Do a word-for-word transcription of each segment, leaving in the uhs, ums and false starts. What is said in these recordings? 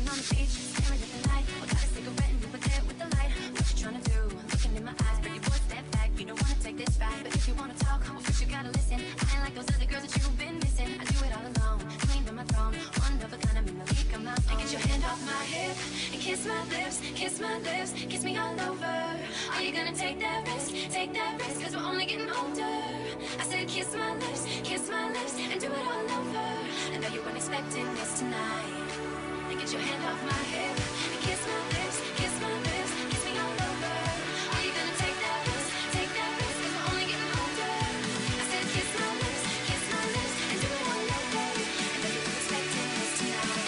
on the beach, staring at the light. I got a cigarette and over there with the light. What you trying to do? Looking in my eyes. Pretty boy, step back. You don't wanna take this ride, but if you wanna talk, well first you gotta listen. I ain't like those other girls that you've been missing. I do it all alone, clean to my throne. One of a kind, I'm in the league of my own. And get your hand off my hip and kiss my lips, kiss my lips, kiss me all over. Are you gonna take that risk? Take that risk, cause we're only getting older. I said kiss my lips, kiss my lips, and do it all over. I know you weren't expecting this tonight. And get your hand off my hip and kiss my lips, kiss my lips, kiss me all over. Are you gonna take that risk? Take that risk, cause we're only getting older. I said kiss my lips, kiss my lips, and do it all over. I know you weren't expecting this tonight.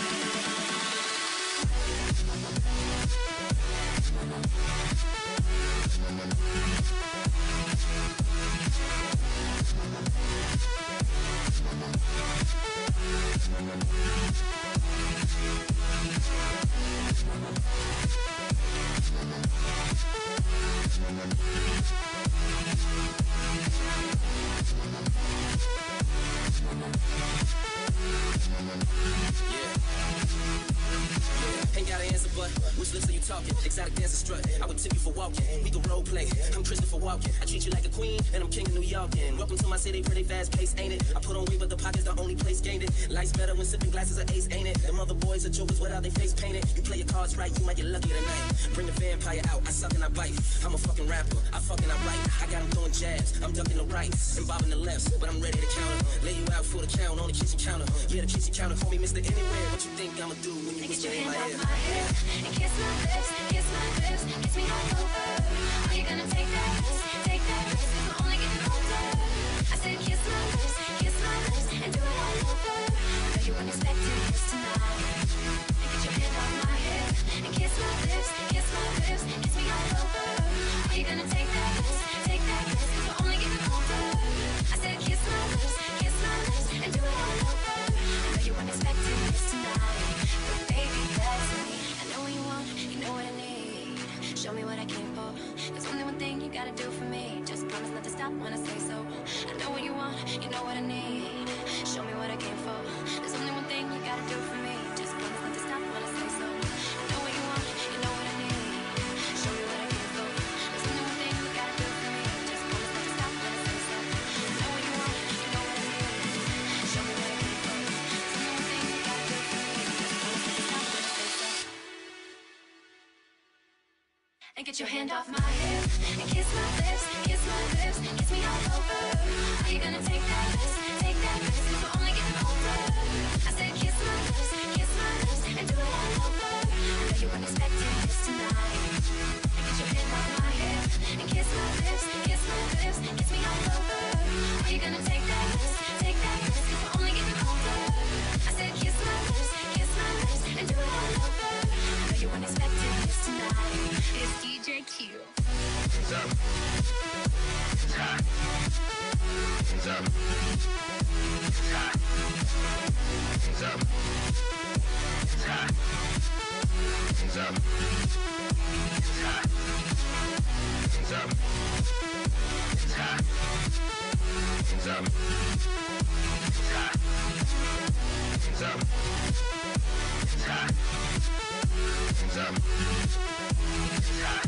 Exotic dancer strut, I would tip you for walking. We can role play, I'm Christopher Walken. I treat you like a queen, and I'm king of New York. And welcome to my city, pretty fast pace, ain't it? I put on weight, but the pocket's the only place gained it. Life's better when sipping glasses of ace, ain't it? Them other boys are jokers without their face painted. You play your cards right, you might get lucky tonight. Bring the vampire out, I suck and I bite. I'm a fucking rapper, I fucking I write. I got him throwing jabs, I'm ducking the rights and bobbing the lefts, but I'm ready to counter. Lay you out for the count on the kitchen counter. Yeah, the kitchen counter, call me Mister Anywhere. What you think I'ma do when you whisper in my ear? Get your hand off my head and kiss my lips, kiss my lips, kiss me all over. Are you gonna take that risk? Take that risk, cause we're only getting older. I said kiss my lips, kiss my lips, and do it all over. I know you weren't expecting this tonight. And get your hand off my head and kiss my lips, kiss my lips, kiss me all over. Are you gonna take that risk? Take that risk, cause we're only getting older. I said kiss my lips, kiss my lips, and do it all over. I know you weren't expecting this tonight, but baby, that's me. I know what you want, you know what I need. Show me what I came for. There's only one thing you gotta do for me. Just promise not to stop when I say so. I know what you want, you know what I need. Show me what I came for. There's only one thing you gotta do for me. Just promise not to stop when I say so. I know what you want, you know what I need. Show me what I came for. There's only one thing you gotta do for me. Just promise not to stop when I say so. I know what you want, you know what I need. Show me what I came for. There's only one thing you gotta do for me. Just promise not to stop when I say so. And get your hand off my hip and kiss my lips, kiss my lips, kiss me all over. Are you gonna take that risk? Take that risk, cause we're only getting older. I said kiss my lips, kiss my lips, and do it all over. I know you weren't expecting this tonight. And get your hand off my hip and kiss my lips, kiss my lips, kiss me all over. Are you gonna take that risk? Take that risk, cause we're only getting older. I said kiss my lips, kiss my lips, and do it all over. I know you weren't expecting this tonight. It's D J Q. Hands up. It's hot. Hands up. It's hot. Hands up. It's hot. Hands up. It's hot. Hands up. It's hot. Hands up. It's hot. Hands up. It's hot. Hands up. It's hot.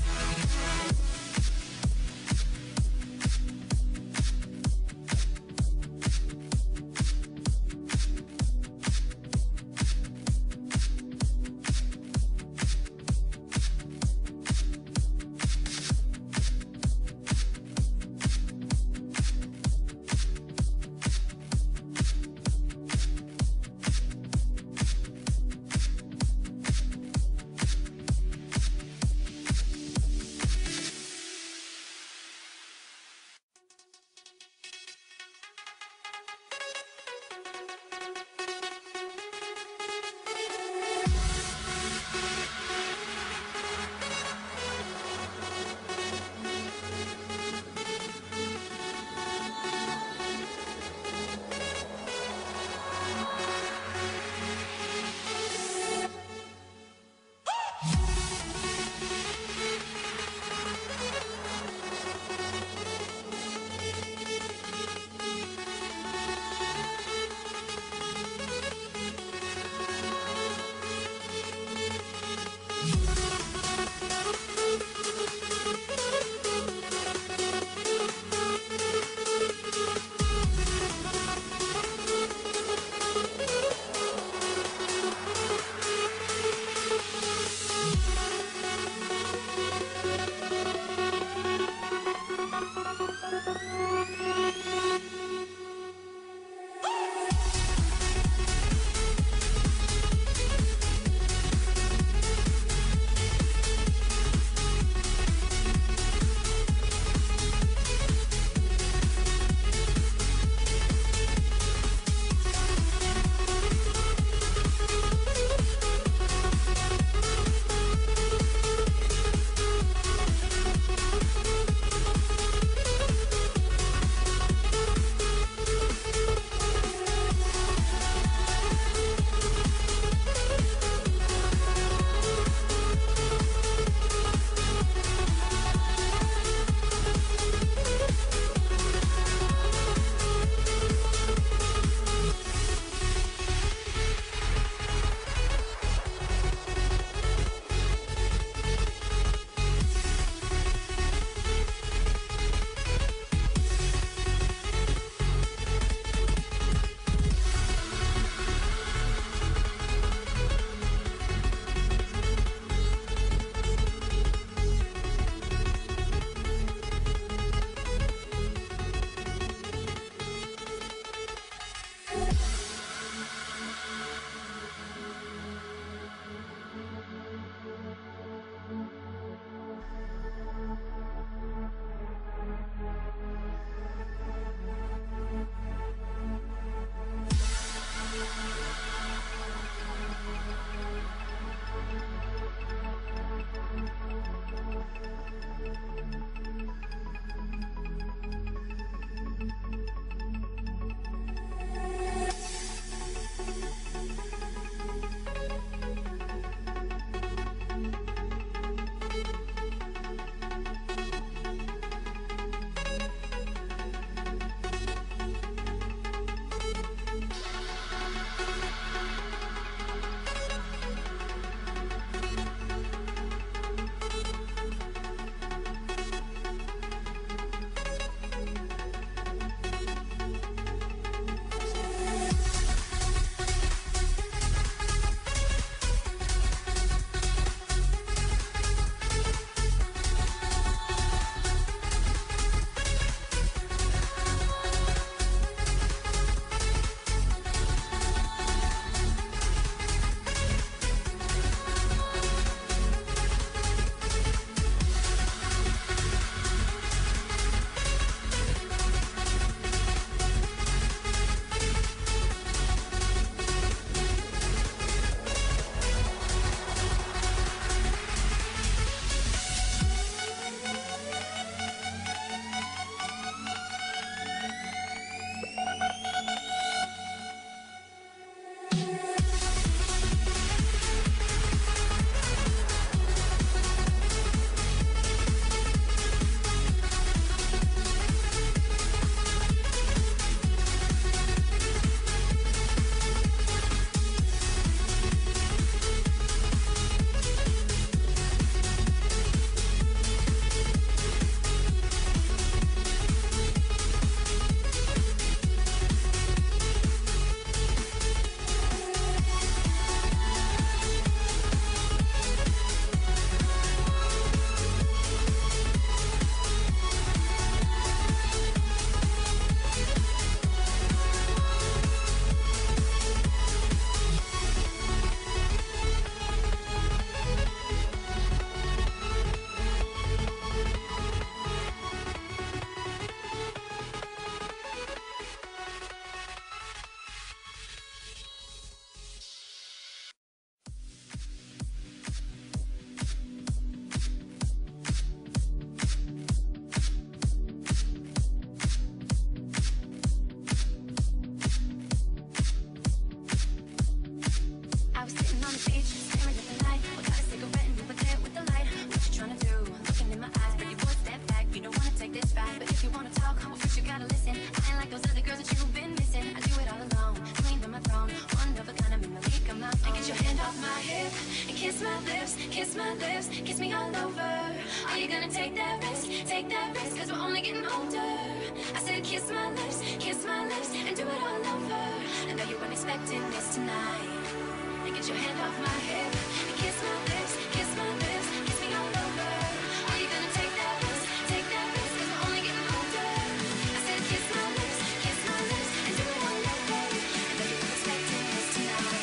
my hip and kiss my lips, kiss my lips, kiss me all over. Are you gonna take that risk, take that risk, cause we're only getting older. I said kiss my lips, kiss my lips, and do it all over. I know you weren't expecting this tonight. And get your hand off my hip and kiss my lips, kiss my lips, kiss me all over. Are you gonna take that risk, take that risk, cause we're only getting older. I said kiss my lips, kiss my lips, and do it all over. I know you weren't expecting this tonight.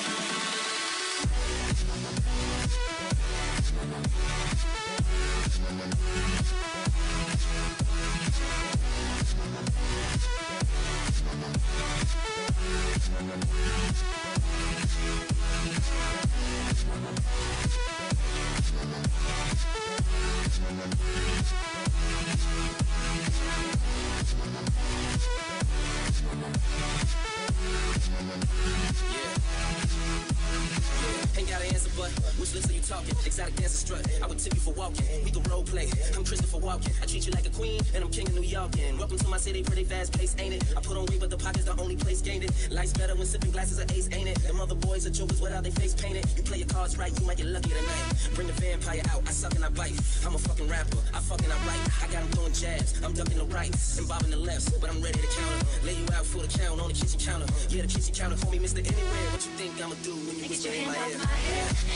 Ain't got an answer, but which lips are you talking? Exotic dancer strut, I would tip you for walking. We can role play, I'm Christopher Walken. I treat you like a queen, and I'm king of New York. And welcome to my city, pretty fast pace, ain't it? I put on weight, but the pocket's the only place gained it. Life's better when sipping glasses of ace, ain't it? Them other boys are jokers without their face painted. You play your cards right, you might get lucky tonight. Bring the vampire out, I suck and I bite. I'm a fucking rapper, I fucking I write. I got him throwing jabs, I'm ducking the rights and bobbing the lefts, but I'm ready to counter. Lay you out for the count on the kitchen counter. Yeah, the kitchen counter, call me Mister Anywhere. What you think I'ma do when you Get whisper your in hand my off ear? my hip